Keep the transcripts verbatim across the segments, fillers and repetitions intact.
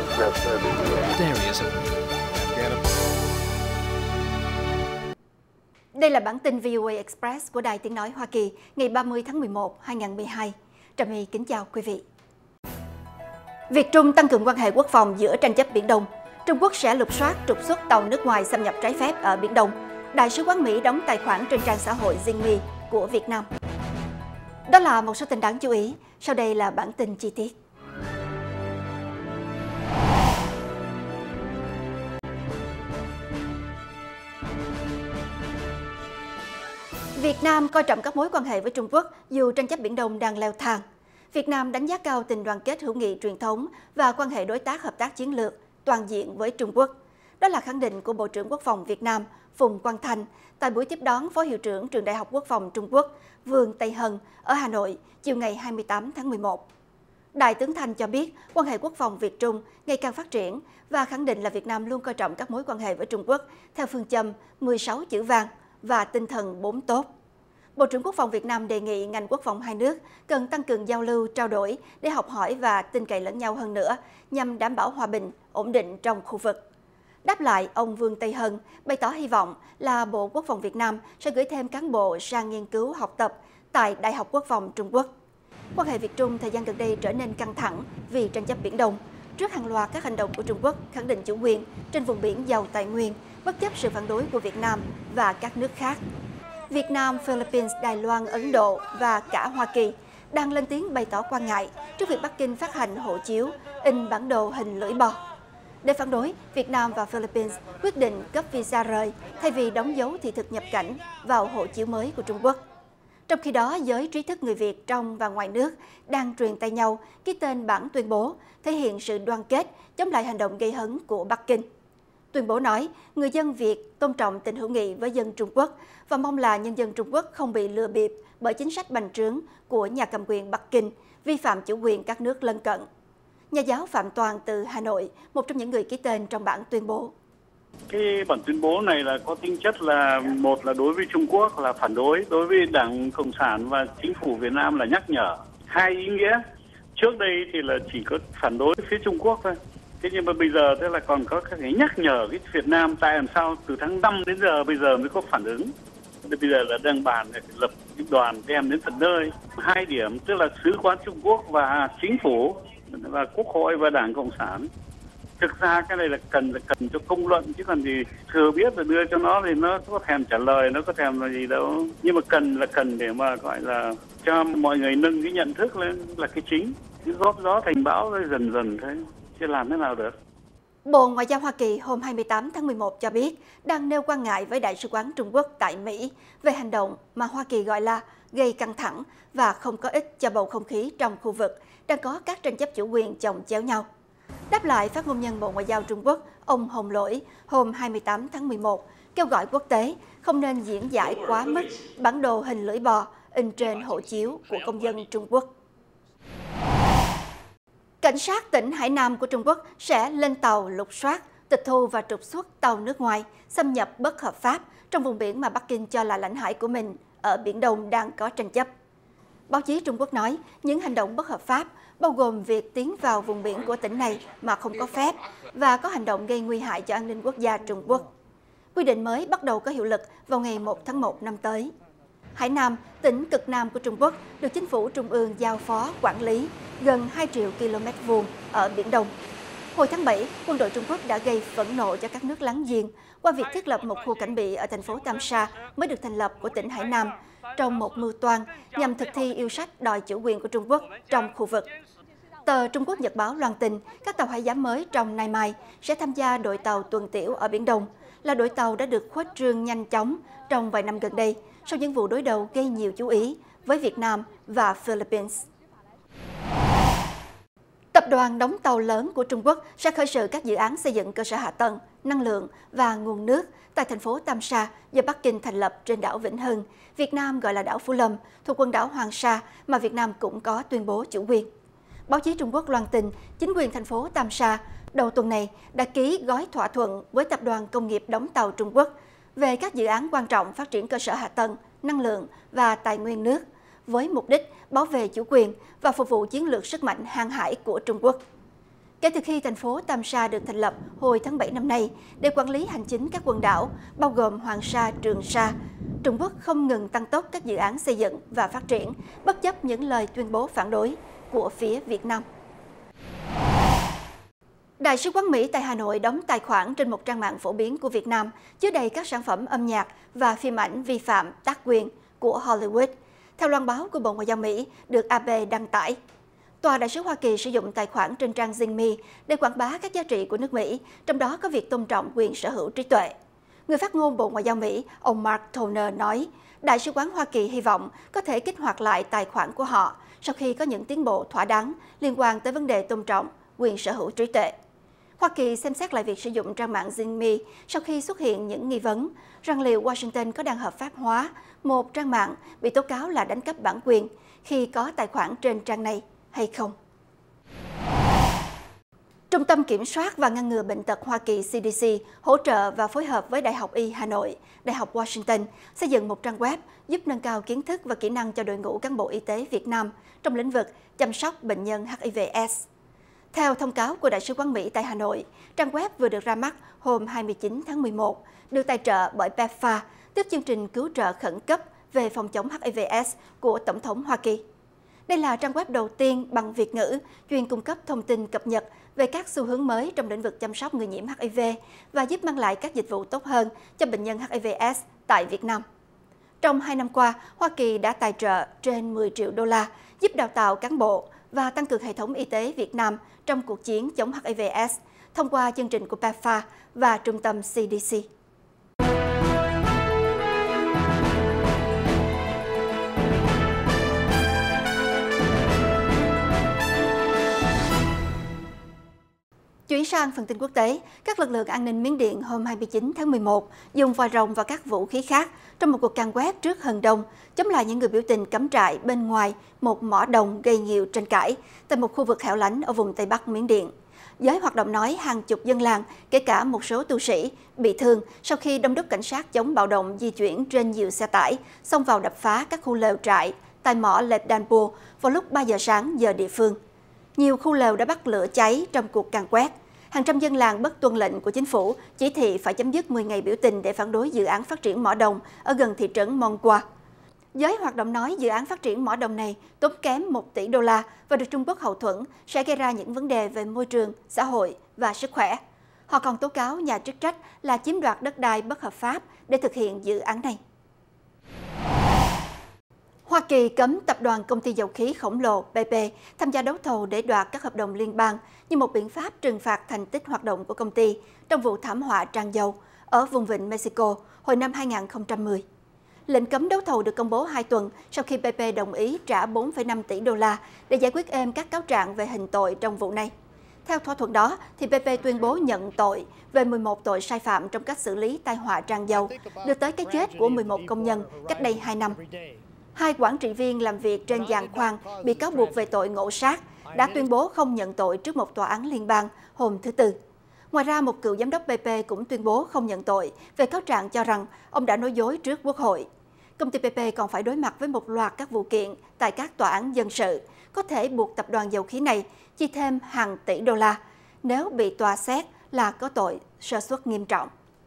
Đây là bản tin vê o a Express của Đài Tiếng Nói Hoa Kỳ ngày ba mươi tháng mười một hai nghìn không trăm mười hai. Trà My kính chào quý vị. Việt Trung tăng cường quan hệ quốc phòng giữa tranh chấp Biển Đông. Trung Quốc sẽ lục soát trục xuất tàu nước ngoài xâm nhập trái phép ở Biển Đông. Đại sứ quán Mỹ đóng tài khoản trên trang xã hội Zing Me của Việt Nam. Đó là một số tin đáng chú ý. Sau đây là bản tin chi tiết. Việt Nam coi trọng các mối quan hệ với Trung Quốc dù tranh chấp Biển Đông đang leo thang. Việt Nam đánh giá cao tình đoàn kết hữu nghị truyền thống và quan hệ đối tác hợp tác chiến lược toàn diện với Trung Quốc. Đó là khẳng định của Bộ trưởng Quốc phòng Việt Nam Phùng Quang Thanh tại buổi tiếp đón Phó Hiệu trưởng Trường Đại học Quốc phòng Trung Quốc Vương Tây Hân ở Hà Nội chiều ngày hai mươi tám tháng mười một. Đại tướng Thanh cho biết quan hệ quốc phòng Việt Trung ngày càng phát triển và khẳng định là Việt Nam luôn coi trọng các mối quan hệ với Trung Quốc theo phương châm mười sáu chữ vàng và tinh thần bốn tốt. Bộ trưởng Quốc phòng Việt Nam đề nghị ngành quốc phòng hai nước cần tăng cường giao lưu, trao đổi để học hỏi và tin cậy lẫn nhau hơn nữa nhằm đảm bảo hòa bình, ổn định trong khu vực. Đáp lại, ông Vương Tây Hân bày tỏ hy vọng là Bộ Quốc phòng Việt Nam sẽ gửi thêm cán bộ sang nghiên cứu học tập tại Đại học Quốc phòng Trung Quốc. Quan hệ Việt Trung thời gian gần đây trở nên căng thẳng vì tranh chấp Biển Đông trước hàng loạt các hành động của Trung Quốc khẳng định chủ quyền trên vùng biển giàu tài nguyên bất chấp sự phản đối của Việt Nam và các nước khác. Việt Nam, Philippines, Đài Loan, Ấn Độ và cả Hoa Kỳ đang lên tiếng bày tỏ quan ngại trước việc Bắc Kinh phát hành hộ chiếu in bản đồ hình lưỡi bò. Để phản đối, Việt Nam và Philippines quyết định cấp visa rời thay vì đóng dấu thị thực nhập cảnh vào hộ chiếu mới của Trung Quốc. Trong khi đó, giới trí thức người Việt trong và ngoài nước đang truyền tay nhau ký tên bản tuyên bố thể hiện sự đoàn kết chống lại hành động gây hấn của Bắc Kinh. Tuyên bố nói, người dân Việt tôn trọng tình hữu nghị với dân Trung Quốc và mong là nhân dân Trung Quốc không bị lừa bịp bởi chính sách bành trướng của nhà cầm quyền Bắc Kinh, vi phạm chủ quyền các nước lân cận. Nhà giáo Phạm Toàn từ Hà Nội, một trong những người ký tên trong bản tuyên bố. Cái bản tuyên bố này là có tính chất là một là đối với Trung Quốc là phản đối, đối với Đảng Cộng sản và Chính phủ Việt Nam là nhắc nhở. Hai ý nghĩa, trước đây thì là chỉ có phản đối phía Trung Quốc thôi. Thế nhưng mà bây giờ tức là còn có cái nhắc nhở cái Việt Nam tại làm sao từ tháng năm đến giờ bây giờ mới có phản ứng. Bây giờ là đang bàn để lập những đoàn đem đến tận nơi. Hai điểm tức là Sứ quán Trung Quốc và Chính phủ và Quốc hội và Đảng Cộng sản. Thực ra cái này là cần là cần cho công luận chứ còn thì thừa biết là đưa cho nó thì nó có thèm trả lời, nó có thèm là gì đâu. Nhưng mà cần là cần để mà gọi là cho mọi người nâng cái nhận thức lên là cái chính. Cứ góp gió thành bão rồi dần dần thế. Chứ làm thế nào được. Bộ Ngoại giao Hoa Kỳ hôm hai mươi tám tháng mười một cho biết đang nêu quan ngại với Đại sứ quán Trung Quốc tại Mỹ về hành động mà Hoa Kỳ gọi là gây căng thẳng và không có ích cho bầu không khí trong khu vực đang có các tranh chấp chủ quyền chồng chéo nhau. Đáp lại, phát ngôn nhân Bộ Ngoại giao Trung Quốc, ông Hồng Lỗi, hôm hai mươi tám tháng mười một kêu gọi quốc tế không nên diễn giải quá mức bản đồ hình lưỡi bò in trên hộ chiếu của công dân Trung Quốc. Cảnh sát tỉnh Hải Nam của Trung Quốc sẽ lên tàu lục soát, tịch thu và trục xuất tàu nước ngoài xâm nhập bất hợp pháp trong vùng biển mà Bắc Kinh cho là lãnh hải của mình ở Biển Đông đang có tranh chấp. Báo chí Trung Quốc nói những hành động bất hợp pháp bao gồm việc tiến vào vùng biển của tỉnh này mà không có phép và có hành động gây nguy hại cho an ninh quốc gia Trung Quốc. Quy định mới bắt đầu có hiệu lực vào ngày một tháng một năm tới. Hải Nam, tỉnh cực Nam của Trung Quốc, được chính phủ trung ương giao phó quản lý gần hai triệu ki lô mét vuông ở Biển Đông. Hồi tháng bảy, quân đội Trung Quốc đã gây phẫn nộ cho các nước láng giềng qua việc thiết lập một khu cảnh bị ở thành phố Tam Sa mới được thành lập của tỉnh Hải Nam trong một mưu toan nhằm thực thi yêu sách đòi chủ quyền của Trung Quốc trong khu vực. Tờ Trung Quốc Nhật báo loan tin các tàu hải giám mới trong nay mai sẽ tham gia đội tàu tuần tiễu ở Biển Đông, là đội tàu đã được khuếch trương nhanh chóng trong vài năm gần đây sau những vụ đối đầu gây nhiều chú ý với Việt Nam và Philippines. Tập đoàn đóng tàu lớn của Trung Quốc sẽ khởi sự các dự án xây dựng cơ sở hạ tầng, năng lượng và nguồn nước tại thành phố Tam Sa do Bắc Kinh thành lập trên đảo Vĩnh Hưng, Việt Nam gọi là đảo Phú Lâm, thuộc quần đảo Hoàng Sa mà Việt Nam cũng có tuyên bố chủ quyền. Báo chí Trung Quốc loan tin chính quyền thành phố Tam Sa đầu tuần này đã ký gói thỏa thuận với Tập đoàn Công nghiệp đóng tàu Trung Quốc về các dự án quan trọng phát triển cơ sở hạ tầng, năng lượng và tài nguyên nước, với mục đích bảo vệ chủ quyền và phục vụ chiến lược sức mạnh hàng hải của Trung Quốc. Kể từ khi thành phố Tam Sa được thành lập hồi tháng bảy năm nay để quản lý hành chính các quần đảo, bao gồm Hoàng Sa, Trường Sa, Trung Quốc không ngừng tăng tốc các dự án xây dựng và phát triển, bất chấp những lời tuyên bố phản đối của phía Việt Nam. Đại sứ quán Mỹ tại Hà Nội đóng tài khoản trên một trang mạng phổ biến của Việt Nam chứa đầy các sản phẩm âm nhạc và phim ảnh vi phạm tác quyền của Hollywood, theo loan báo của Bộ Ngoại giao Mỹ được a pê đăng tải. Tòa đại sứ Hoa Kỳ sử dụng tài khoản trên trang Zing Me để quảng bá các giá trị của nước Mỹ, trong đó có việc tôn trọng quyền sở hữu trí tuệ. Người phát ngôn Bộ Ngoại giao Mỹ, ông Mark Toner nói, Đại sứ quán Hoa Kỳ hy vọng có thể kích hoạt lại tài khoản của họ sau khi có những tiến bộ thỏa đáng liên quan tới vấn đề tôn trọng quyền sở hữu trí tuệ. Hoa Kỳ xem xét lại việc sử dụng trang mạng Zing Me sau khi xuất hiện những nghi vấn rằng liệu Washington có đang hợp pháp hóa một trang mạng bị tố cáo là đánh cắp bản quyền khi có tài khoản trên trang này hay không. Trung tâm Kiểm soát và Ngăn ngừa Bệnh tật Hoa Kỳ C D C hỗ trợ và phối hợp với Đại học Y Hà Nội, Đại học Washington xây dựng một trang web giúp nâng cao kiến thức và kỹ năng cho đội ngũ cán bộ y tế Việt Nam trong lĩnh vực chăm sóc bệnh nhân H I V S. Theo thông cáo của Đại sứ quán Mỹ tại Hà Nội, trang web vừa được ra mắt hôm hai mươi chín tháng mười một, được tài trợ bởi pê e pê pha, tức chương trình cứu trợ khẩn cấp về phòng chống H I V S của Tổng thống Hoa Kỳ. Đây là trang web đầu tiên bằng Việt ngữ chuyên cung cấp thông tin cập nhật về các xu hướng mới trong lĩnh vực chăm sóc người nhiễm H I V và giúp mang lại các dịch vụ tốt hơn cho bệnh nhân H I V S tại Việt Nam. Trong hai năm qua, Hoa Kỳ đã tài trợ trên mười triệu đô la giúp đào tạo cán bộ và tăng cường hệ thống y tế Việt Nam trong cuộc chiến chống H I V S thông qua chương trình của pê e pê pha và trung tâm C D C. Chuyển sang phần tin quốc tế, các lực lượng an ninh Miến Điện hôm hai mươi chín tháng mười một dùng vòi rồng và các vũ khí khác trong một cuộc càn quét trước Hừng Đông, chống lại những người biểu tình cắm trại bên ngoài một mỏ đồng gây nhiều tranh cãi tại một khu vực hẻo lánh ở vùng Tây Bắc Miến Điện. Giới hoạt động nói hàng chục dân làng, kể cả một số tu sĩ, bị thương sau khi đông đúc cảnh sát chống bạo động di chuyển trên nhiều xe tải, xông vào đập phá các khu lều trại tại mỏ Ledanpo vào lúc ba giờ sáng giờ địa phương. Nhiều khu lều đã bắt lửa cháy trong cuộc càn quét. Hàng trăm dân làng bất tuân lệnh của chính phủ chỉ thị phải chấm dứt mười ngày biểu tình để phản đối dự án phát triển mỏ đồng ở gần thị trấn Monqua. Giới hoạt động nói dự án phát triển mỏ đồng này tốn kém một tỷ đô la và được Trung Quốc hậu thuẫn sẽ gây ra những vấn đề về môi trường, xã hội và sức khỏe. Họ còn tố cáo nhà chức trách là chiếm đoạt đất đai bất hợp pháp để thực hiện dự án này. Hoa Kỳ cấm tập đoàn công ty dầu khí khổng lồ bê pê tham gia đấu thầu để đoạt các hợp đồng liên bang như một biện pháp trừng phạt thành tích hoạt động của công ty trong vụ thảm họa tràn dầu ở vùng vịnh Mexico hồi năm hai nghìn không trăm mười. Lệnh cấm đấu thầu được công bố hai tuần sau khi bê pê đồng ý trả bốn phẩy năm tỷ đô la để giải quyết êm các cáo trạng về hình tội trong vụ này. Theo thỏa thuận đó, thì bê pê tuyên bố nhận tội về mười một tội sai phạm trong cách xử lý tai họa tràn dầu, đưa tới cái chết của mười một công nhân cách đây hai năm. Hai quản trị viên làm việc trên giàn khoan bị cáo buộc về tội ngộ sát đã tuyên bố không nhận tội trước một tòa án liên bang hôm thứ Tư. Ngoài ra, một cựu giám đốc bê pê cũng tuyên bố không nhận tội về cáo trạng cho rằng ông đã nói dối trước Quốc hội. Công ty bê pê còn phải đối mặt với một loạt các vụ kiện tại các tòa án dân sự, có thể buộc tập đoàn dầu khí này chi thêm hàng tỷ đô la nếu bị tòa xét là có tội sơ suất nghiêm trọng.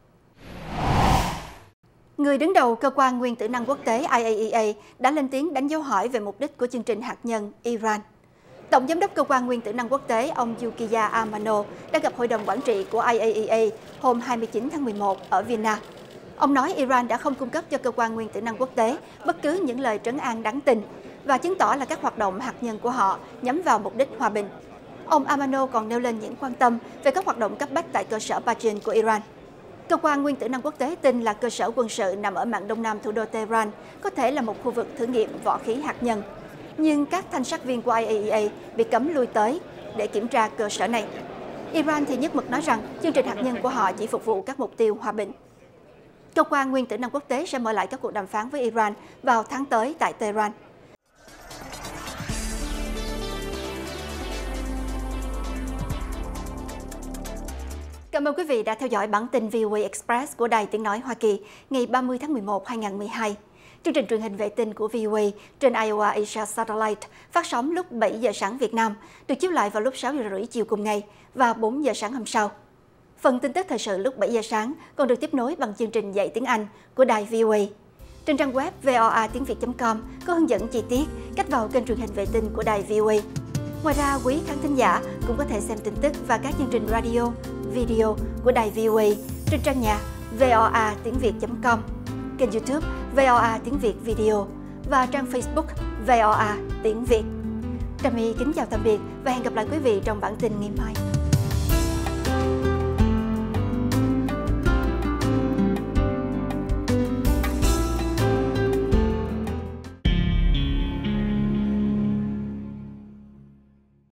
Người đứng đầu cơ quan nguyên tử năng quốc tế I A E A đã lên tiếng đánh dấu hỏi về mục đích của chương trình hạt nhân Iran. Tổng giám đốc cơ quan nguyên tử năng quốc tế ông Yukiya Amano đã gặp hội đồng quản trị của I A E A hôm hai mươi chín tháng mười một ở Vienna. Ông nói Iran đã không cung cấp cho cơ quan nguyên tử năng quốc tế bất cứ những lời trấn an đáng tin và chứng tỏ là các hoạt động hạt nhân của họ nhắm vào mục đích hòa bình. Ông Amano còn nêu lên những quan tâm về các hoạt động cấp bách tại cơ sở Pajin của Iran. Cơ quan nguyên tử năng quốc tế tin là cơ sở quân sự nằm ở mạn đông nam thủ đô Tehran có thể là một khu vực thử nghiệm võ khí hạt nhân. Nhưng các thanh sát viên của I A E A bị cấm lui tới để kiểm tra cơ sở này. Iran thì nhất mực nói rằng chương trình hạt nhân của họ chỉ phục vụ các mục tiêu hòa bình. Cơ quan nguyên tử năng quốc tế sẽ mở lại các cuộc đàm phán với Iran vào tháng tới tại Tehran. Cảm ơn quý vị đã theo dõi bản tin vê o a Express của Đài Tiếng Nói Hoa Kỳ ngày ba mươi tháng mười một năm hai nghìn không trăm mười hai. Chương trình truyền hình vệ tinh của vê o a trên Iowa Asia Satellite phát sóng lúc bảy giờ sáng Việt Nam, được chiếu lại vào lúc sáu giờ rưỡi chiều cùng ngày và bốn giờ sáng hôm sau. Phần tin tức thời sự lúc bảy giờ sáng còn được tiếp nối bằng chương trình dạy tiếng Anh của đài vê o a. Trên trang web v o a tiếng việt chấm com có hướng dẫn chi tiết cách vào kênh truyền hình vệ tinh của đài vê o a. Ngoài ra, quý khán thính giả cũng có thể xem tin tức và các chương trình radio, video của đài vê o a trên trang nhà v o a tiếng việt chấm com, kênh YouTube vê o a tiếng Việt Video và trang Facebook vê o a tiếng Việt. Trà My kính chào tạm biệt và hẹn gặp lại quý vị trong bản tin ngày mai.